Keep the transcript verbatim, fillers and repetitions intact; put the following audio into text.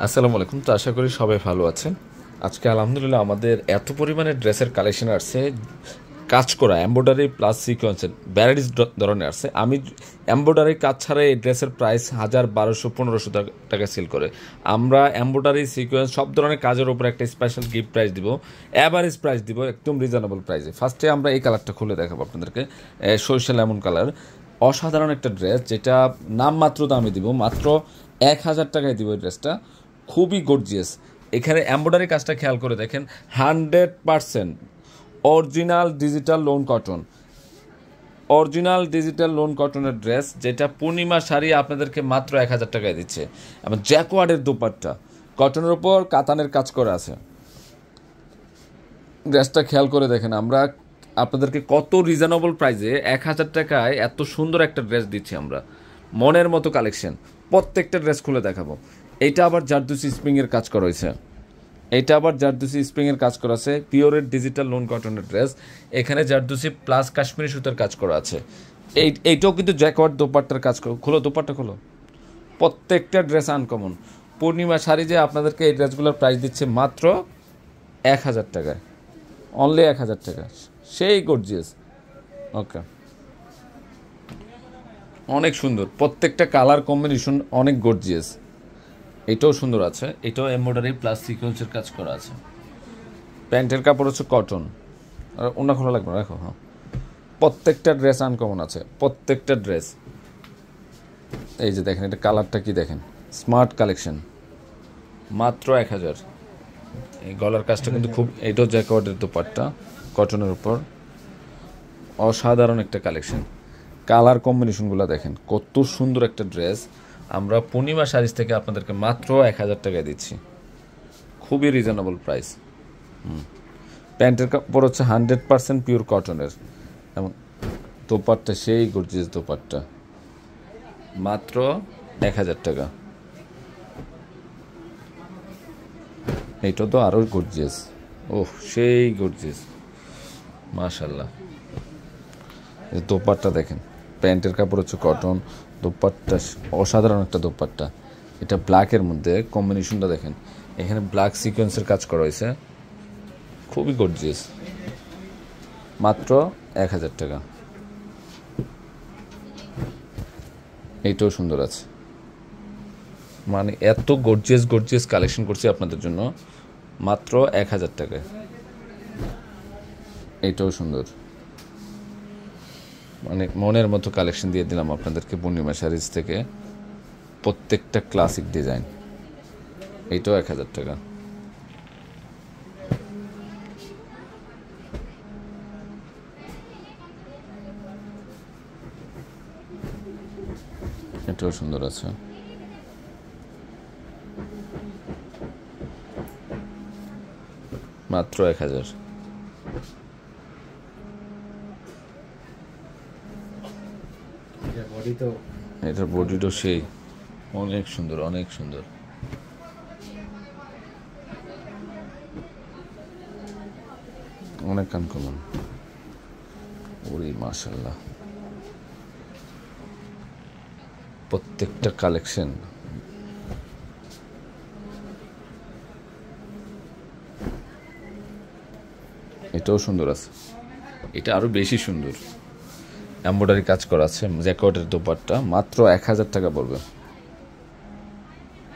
আসসালামু আলাইকুম। তো আশা করি সবাই ভালো আছেন। আজকে আলহামদুলিল্লাহ আমাদের এত পরিমাণে ড্রেসের কালেকশন আসছে, কাজ করা এমব্রয়ডারি প্লাস সিকোয়েন্সের ভ্যারাইটিস ধরনের আসছে। আমি এমব্রয়ডারি কাজ ছাড়া এই ড্রেসের প্রাইস হাজার বারোশো পনেরোশো টাকা সেল করে। আমরা এমব্রয়ডারি সিকোয়েন্স সব ধরনের কাজের উপর একটা স্পেশাল গিফট প্রাইস দিব, অ্যাভারেজ প্রাইস দিব একদম রিজনেবল প্রাইসে। ফার্স্টে আমরা এই কালারটা খুলে দেখাবো আপনাদেরকে, সরিষা লেমন কালার। অসাধারণ একটা ড্রেস, যেটা নামমাত্র দামে দিব, মাত্র এক হাজার টাকায় দিব এই ড্রেসটা। খুবই গর্জিয়াস। এখানে এমব্রয়ডারি কাজটা খেয়াল করে দেখেন, hundred percent original digital lawn cotton, original digital lawn কটনের ড্রেস, যেটা পূর্ণিমা শাড়ি আপনাদেরকে মাত্র এক হাজার টাকায় দিচ্ছে। এবং জ্যাকওয়ার্ডের দোপাট্টা, কটনের ওপর কাতানের কাজ করা আছে। ড্রেসটা খেয়াল করে দেখেন, আমরা আপনাদেরকে কত রিজনেবল প্রাইসে এক হাজার টাকায় এত সুন্দর একটা ড্রেস দিচ্ছি আমরা। মনের মতো কালেকশন, প্রত্যেকটা ড্রেস খুলে দেখাবো। এইটা আবার জারদুসি স্প্রিংয়ের কাজ করা হয়েছে, এইটা আবার জারদুসি স্প্রিংয়ের কাজ করা আছে। পিওরের ডিজিটাল লোন কটনের ড্রেস, এখানে জারদুসি প্লাস কাশ্মীরি সুতার কাজ করা আছে। এই এইটাও কিন্তু জ্যাকওয়ার্ড দোপাট্টার কাজ করো। খোলো দোপাট্টা খোলো। প্রত্যেকটা ড্রেস আনকমন। পূর্ণিমা শাড়ি যে আপনাদেরকে এই ড্রেসগুলোর প্রাইস দিচ্ছে মাত্র এক হাজার টাকায়, অনলি এক হাজার টাকা। সেই গর্জিয়াস। ওকে, অনেক সুন্দর, প্রত্যেকটা কালার কম্বিনেশন অনেক গর্জিয়াস। এটাও সুন্দর আছে, এটাও এমব্রয়ডারি প্লাস সিকোয়েন্সের কাজ করা আছে। প্যান্টের কাপড় হচ্ছে কটন, আর ওনা খোলা লাগবে না, রাখো। হ্যাঁ, প্রত্যেকটা ড্রেস আনকমন আছে, প্রত্যেকটা ড্রেস। এই যে দেখেন, এটা কালারটা কি দেখেন, স্মার্ট কালেকশন, মাত্র এক হাজার। এই গলার কাজটা কিন্তু খুব, এটাও জ্যাকওয়ার্ডের দোপাট্টা কটনের উপর। অসাধারণ একটা কালেকশন, কালার কম্বিনেশনগুলো দেখেন, কত সুন্দর একটা ড্রেস। আমরা পূর্ণিমা শাড়িজ থেকে আপনাদেরকে মাত্র এক হাজার টাকায় দিচ্ছি, খুবই রিজনেবল প্রাইস। হুম, প্যান্টের কাপড় হচ্ছে হান্ড্রেড পারসেন্ট পিওর কটনের, এবং দোপাট্টা সেই গর্জিয়াস দোপাট্টা, মাত্র এক হাজার টাকা। এইটা তো আরও গর্জিয়াস, ওহ সেই গর্জিয়াস, মাশাল্লাহ। দোপাট্টা দেখেন, প্যান্টের কাপড় হচ্ছে কটন, দোপাট্টা অসাধারণ একটা দোপাট্টা। এটা ব্ল্যাকের মধ্যে কম্বিনেশনটা দেখেন, এখানে ব্ল্যাক সিকোয়েন্সের কাজ করা হয়েছে, খুবই গর্জিয়াস, মাত্র এক হাজার টাকা। এইটাও সুন্দর আছে, মানে এত গর্জিয়াস গর্জিয়াস কালেকশন করছি আপনাদের জন্য মাত্র এক হাজার টাকায়। এইটাও সুন্দর, মানে মনের মতো কালেকশন দিয়ে দিলাম আপনাদেরকে পূর্ণিমা শাড়িজ থেকে, প্রত্যেকটা ক্লাসিক ডিজাইন। এইটাও এক হাজার টাকা। এটাও সুন্দর আছে, মাত্র এক হাজার। এটার বডিটা সেই অনেক সুন্দর, অনেক সুন্দর। অনেক আনকমন, ওরে মাশাল্লাহ। প্রত্যেকটা কালেকশন, এটাও সুন্দর আছে, এটা আরো বেশি সুন্দর। এমব্রয়ডারি কাজ করা আছে, জ্যাকওয়ার্ডের দোপাট্টা, মাত্র এক হাজার টাকা পড়বে।